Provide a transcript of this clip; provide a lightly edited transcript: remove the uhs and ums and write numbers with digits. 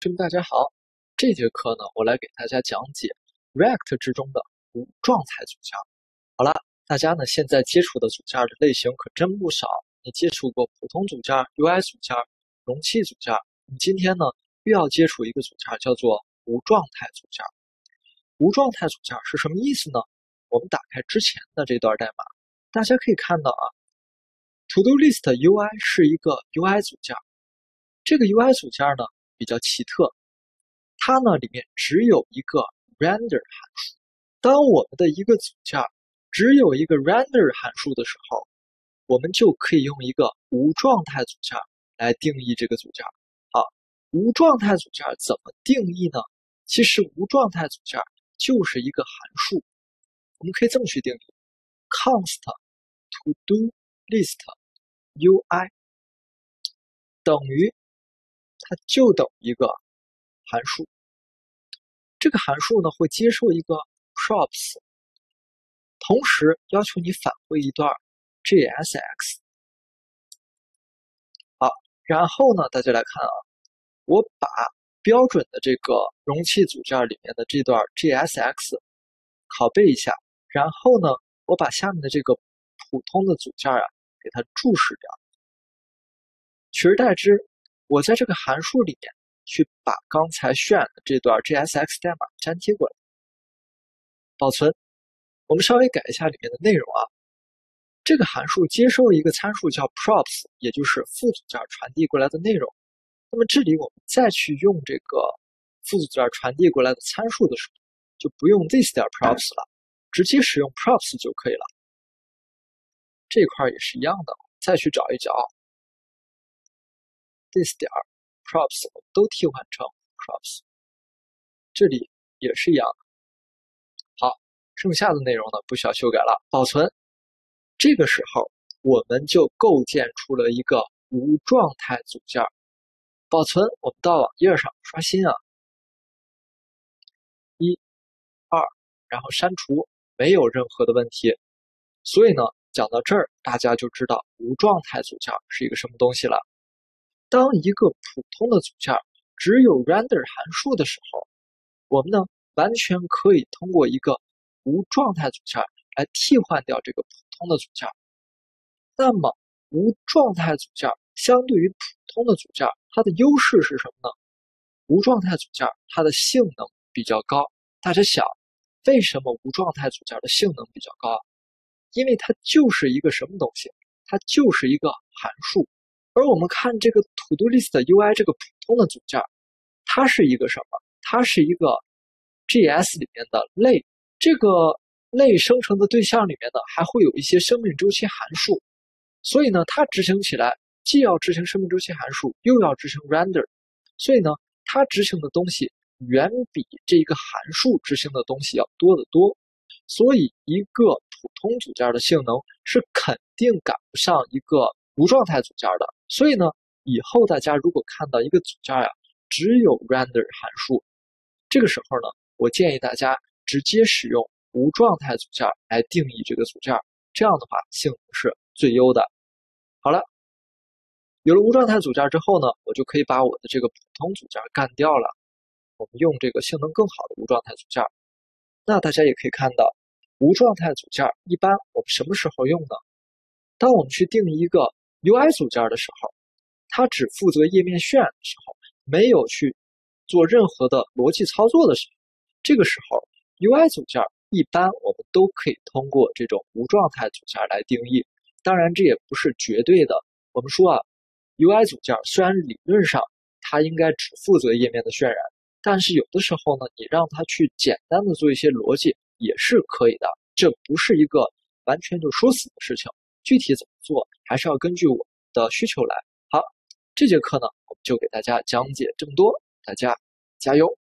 这么大家好，这节课呢，我来给大家讲解 React 之中的无状态组件。好了，大家呢现在接触的组件的类型可真不少。你接触过普通组件、UI 组件、容器组件，你今天呢又要接触一个组件，叫做无状态组件。无状态组件是什么意思呢？我们打开之前的这段代码，大家可以看到啊 ，To Do List UI 是一个 UI 组件。这个 UI 组件呢比较奇特，它呢里面只有一个 render 函数。当我们的一个组件只有一个 render 函数的时候，我们就可以用一个无状态组件来定义这个组件。好，无状态组件怎么定义呢？其实无状态组件就是一个函数，我们可以这么去定义 ：const to do list UI 等于它就等于一个函数。这个函数呢会接受一个 props， 同时要求你返回一段 JSX。好，然后呢，大家来看啊，我把标准的这个容器组件里面的这段 JSX 拷贝一下，然后呢，我把下面的这个普通的组件啊给它注释掉，取而代之，我在这个函数里面去把刚才渲染的这段 JSX 代码粘贴过来，保存。我们稍微改一下里面的内容啊。这个函数接收一个参数叫 props， 也就是副组件传递过来的内容。那么这里我们再去用这个副组件传递过来的参数的时候，就不用 this 点 props 了，直接使用 props 就可以了。这块也是一样的，再去找一找 this 点 props， 我们都替换成 props， 这里也是一样的。好，剩下的内容呢不需要修改了，保存。这个时候我们就构建出了一个无状态组件。保存，我们到网页上刷新啊，1、2，然后删除，没有任何的问题。所以呢，讲到这儿，大家就知道无状态组件是一个什么东西了。当一个普通的组件只有 render 函数的时候，我们呢完全可以通过一个无状态组件来替换掉这个普通的组件。那么无状态组件相对于普通的组件，它的优势是什么呢？无状态组件它的性能比较高。大家想，为什么无状态组件的性能比较高？因为它就是一个什么东西？它就是一个函数。而我们看这个 To Do List UI 这个普通的组件，它是一个什么？它是一个 JS 里面的类。这个类生成的对象里面呢，还会有一些生命周期函数。所以呢，它执行起来既要执行生命周期函数，又要执行 render， 所以呢，它执行的东西远比这个函数执行的东西要多得多。所以，一个普通组件的性能是肯定赶不上一个无状态组件的。所以呢，以后大家如果看到一个组件呀，只有 render 函数，这个时候呢，我建议大家直接使用无状态组件来定义这个组件，这样的话性能是最优的。好了，有了无状态组件之后呢，我就可以把我的这个普通组件干掉了。我们用这个性能更好的无状态组件。那大家也可以看到，无状态组件一般我们什么时候用呢？当我们去定义一个 UI 组件的时候，它只负责页面渲染的时候，没有去做任何的逻辑操作的时候，这个时候 UI 组件一般我们都可以通过这种无状态组件来定义。当然，这也不是绝对的。我们说啊 ，UI 组件虽然理论上它应该只负责页面的渲染，但是有的时候呢，你让它去简单的做一些逻辑也是可以的。这不是一个完全就说死的事情，具体怎么做还是要根据我的需求来。好，这节课呢，我们就给大家讲解这么多，大家加油！